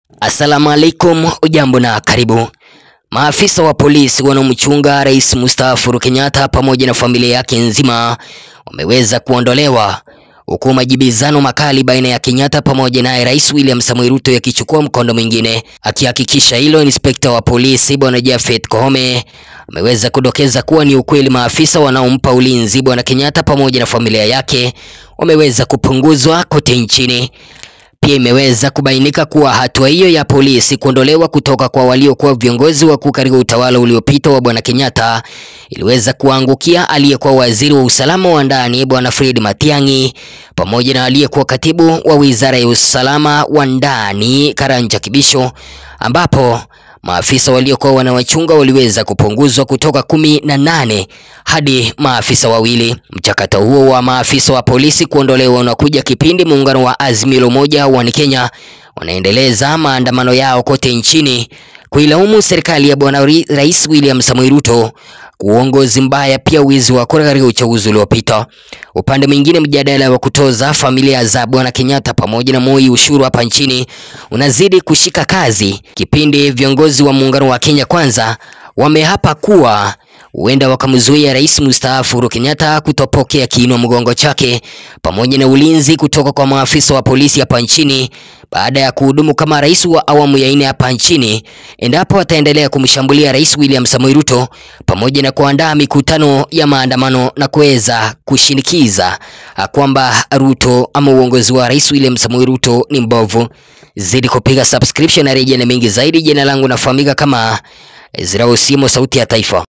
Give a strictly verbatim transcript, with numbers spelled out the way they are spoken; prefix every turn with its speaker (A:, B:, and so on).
A: Assalamu alaikum, ujambo na karibu. Maafisa wa polisi wanaomchunga Rais mstaafu Uhuru Kenyatta pamoja na familia yake nzima wameweza kuondolewa, huku majibizano makali baina ya Kenyatta pamoja na Rais William Samoei Ruto yakichukua mkondo mwingine. Akihakikisha hilo, Inspector wa polisi Bwana Japhet Koome ameweza kudokeza kuwa ni ukweli maafisa wanaompa ulinzi Bwana Kenyatta pamoja na familia yake wameweza kupunguzwa kote nchini. Pia imeweza kubainika kuwa hatua hiyo ya polisi kuondolewa kutoka kwa waliokuwa viongozi wakuu katika utawala uliopita wa Bwana Kenyatta iliweza kuangukia aliyekuwa waziri wa usalama wa ndani Bwana Fred Matiang'i pamoja na aliyekuwa katibu wa wizara ya usalama wa ndani Karanja Kibisho, ambapo maafisa waliokuwa wanawachunga waliweza kupunguzwa kutoka kumi na nane hadi maafisa wawili. Mchakato huo wa maafisa wa polisi kuondolewa unakuja kipindi muungano wa Azimio la Umoja wa Kenya wanaendeleza maandamano yao kote nchini kuilaumu serikali ya Bwana Rais William Samoei Ruto uongozi mbaya, pia wizi wa kura katika uchaguzi uliopita. Upande mwingine, mjadala wa kutoza familia za Bwana Kenyatta pamoja na Moi ushuru hapa nchini unazidi kushika kazi, kipindi viongozi wa muungano wa Kenya Kwanza wamehapa kuwa huenda wakamzuia Rais mstaafu Uhuru Kenyatta kutopokea kiinua mgongo chake pamoja na ulinzi kutoka kwa maafisa wa polisi hapa nchini baada ya kuhudumu kama rais wa awamu ya nne hapa nchini, endapo wataendelea kumshambulia Rais William Samoei Ruto pamoja na kuandaa mikutano ya maandamano na kuweza kushinikiza kwamba Ruto ama uongozi wa Rais William Samoei Ruto ni mbovu. Zidi kupiga subscription na rejea na mengi zaidi. Jina langu nafahamika kama Ezra Osimo, sauti ya taifa.